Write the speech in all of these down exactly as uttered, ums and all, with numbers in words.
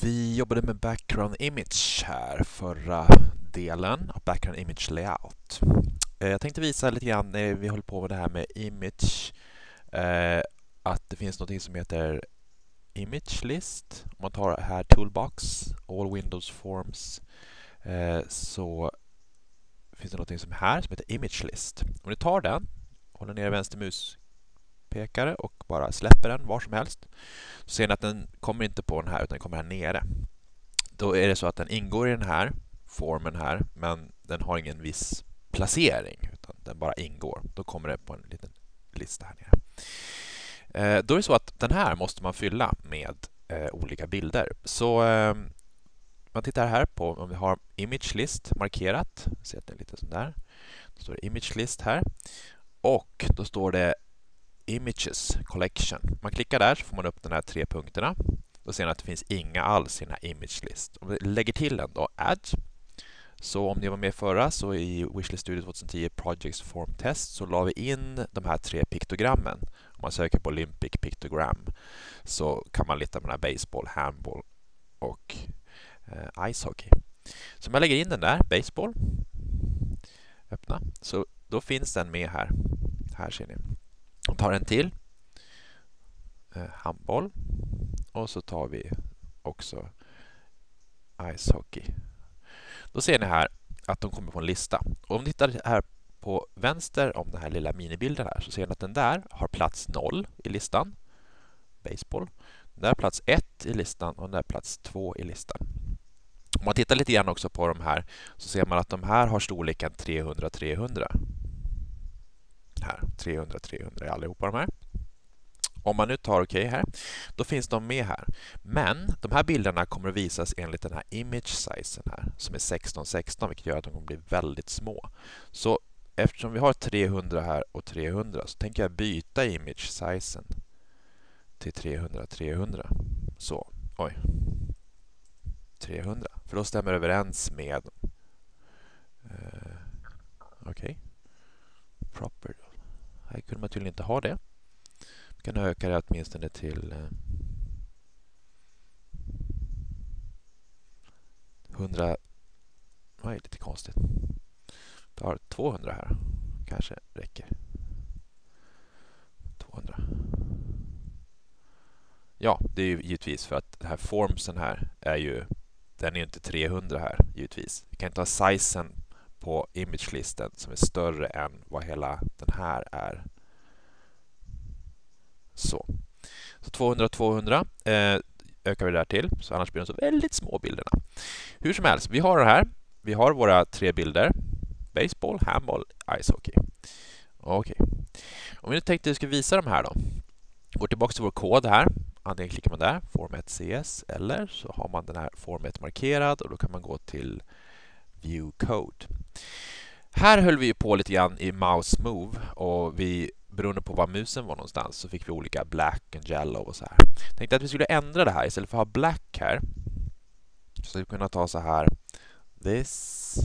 Vi jobbade med background image här förra delen av background image layout. Jag tänkte visa lite grann när vi håller på med det här med image att det finns något som heter image list. Om man tar här toolbox, all windows forms, så finns det något som är här som heter image list. Om ni tar den, håller ner vänster muspekare och bara släpper den var som helst, så ser ni att den kommer inte på den här utan den kommer här nere. Då är det så att den ingår i den här formen här, men den har ingen viss placering utan den bara ingår. Då kommer det på en liten lista här nere. Då är det så att den här måste man fylla med olika bilder. Så man tittar här på om vi har image list markerat. Ser att det är lite sån där. Då står det image list här. Och då står det images collection. Man klickar där så får man upp de här tre punkterna. Då ser ni att det finns inga alls i den här image list. Om vi lägger till den då, add. Så om ni var med förra så i Wishlist Studio tjugohundratio Projects Form Test så la vi in de här tre piktogrammen. Om man söker på Olympic Pictogram så kan man leta med baseball, handball och eh, ice hockey. Så man lägger in den där, baseball, öppna, så då finns den med här. Här ser ni. Och tar en till, eh, handboll, och så tar vi också ice hockey. Då ser ni här att de kommer på en lista. Och om ni tittar här på vänster om den här lilla minibilden här så ser ni att den där har plats noll i listan. Baseball. Den där har plats ett i listan och den där har plats två i listan. Om man tittar lite grann också på de här så ser man att de här har storleken trehundra trehundra. Här, trehundra trehundra är allihopa de här. Om man nu tar okej okay här, då finns de med här. Men de här bilderna kommer att visas enligt den här image sizen här, som är sexton sexton, vilket gör att de kommer bli väldigt små. Så eftersom vi har trehundra här och trehundra så tänker jag byta image sizen till trehundra trehundra. Så, oj. trehundra, för då stämmer det överens med uh, okej. Okay. Proper. Här kunde man tydligen inte ha det. Vi kan öka det åtminstone till eh, hundra. Nej, lite konstigt. Vi tar tvåhundra här. Kanske räcker. tvåhundra. Ja, det är ju givetvis för att den här formsen här är ju, den är ju inte trehundra här givetvis. Vi kan inte ha sizen på image-listen som är större än vad hela den här är. Så, så tvåhundra tvåhundra eh, ökar vi där till, så annars blir de så väldigt små bilderna. Hur som helst, vi har det här. Vi har våra tre bilder. Baseball, handball, ice hockey. Okej. Okay. Om vi nu tänkte att vi ska visa de här då. Går tillbaka till vår kod här. Antingen klickar man där, format C S, eller så har man den här format markerad och då kan man gå till view code. Här höll vi på lite grann i mouse move och vi, beroende på var musen var någonstans, så fick vi olika black and yellow och så här. Tänkte att vi skulle ändra det här istället för att ha black här. Så vi kunna ta så här this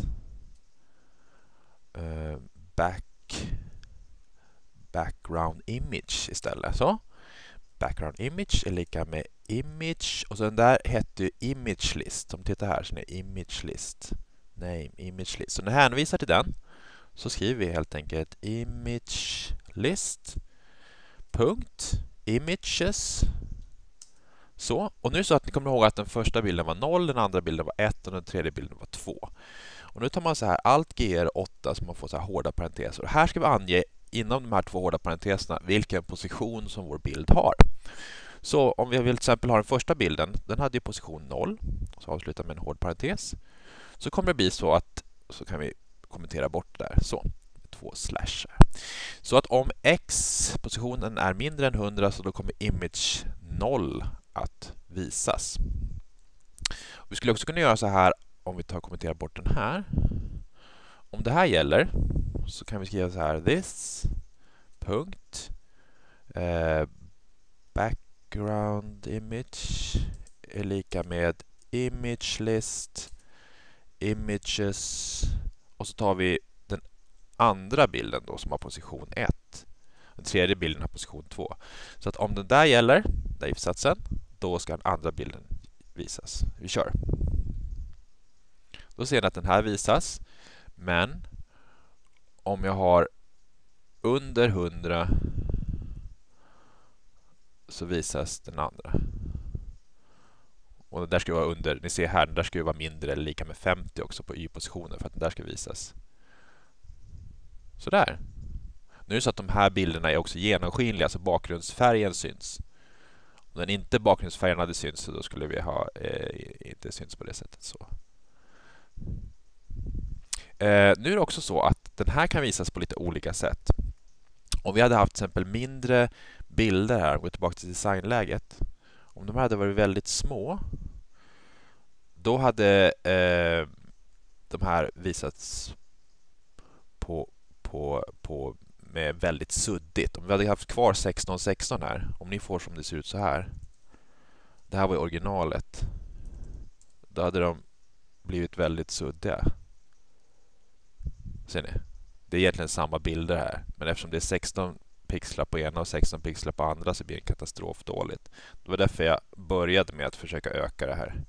uh, back background image istället. Så background image är lika med image och så den där hette ju image list. Om tittar här så är det image list. Name image list. Så när jag hänvisar till den så skriver vi helt enkelt image list punkt images. Så, och nu är det så att ni kommer ihåg att den första bilden var noll, den andra bilden var ett och den tredje bilden var två. Och nu tar man så här alt G R åtta så man får så här hårda parenteser. Och här ska vi ange inom de här två hårda parenteserna vilken position som vår bild har. Så om vi vill till exempel ha den första bilden, den hade ju position noll, så avslutar med en hård parentes. Så kommer det bli så att, så kan vi kommentera bort där, så, två slash här. Så att om x-positionen är mindre än hundra så då kommer image noll att visas. Vi skulle också kunna göra så här om vi tar och kommenterar bort den här. Om det här gäller så kan vi skriva så här this punkt eh, background image är lika med image list images och så tar vi den andra bilden då som har position ett. Den tredje bilden har position två. Så att om den där gäller, där if-satsen, då ska den andra bilden visas. Vi kör. Då ser ni att den här visas, men om jag har under hundra så visas den andra. Och den där ska vara under, ni ser här, den där ska vara mindre eller lika med femtio också på y-positionen för att den där ska visas. Sådär. Nu är det så att de här bilderna är också genomskinliga, så bakgrundsfärgen syns. Om den inte bakgrundsfärgen hade synts så då skulle vi ha eh, inte syns på det sättet. Så. Eh, nu är det också så att den här kan visas på lite olika sätt. Om vi hade haft till exempel mindre bilder här, gå tillbaka till designläget. Om de här hade varit väldigt små, då hade eh, de här visats på, på, på med väldigt suddigt. Om vi hade haft kvar sexton sexton här, om ni får som det ser ut så här. Det här var ju originalet. Då hade de blivit väldigt suddiga. Ser ni? Det är egentligen samma bilder här, men eftersom det är sexton pixlar på ena och sexton pixlar på andra så blir det katastrofdåligt. Det var därför jag började med att försöka öka det här.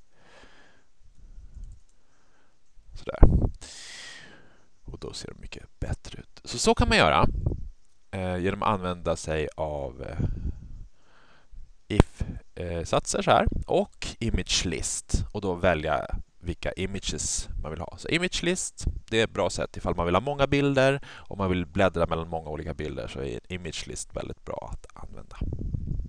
Sådär. Och då ser det mycket bättre ut. Så så kan man göra eh, genom att använda sig av eh, if-satser så här och image list och då välja vilka images man vill ha. Så image list, det är ett bra sätt ifall man vill ha många bilder och man vill bläddra mellan många olika bilder, så är en image list väldigt bra att använda.